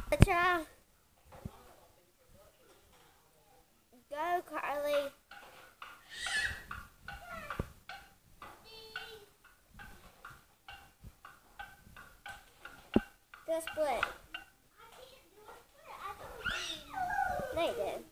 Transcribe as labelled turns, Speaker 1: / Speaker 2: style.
Speaker 1: Try. Go, Carly. Go split. No, you did.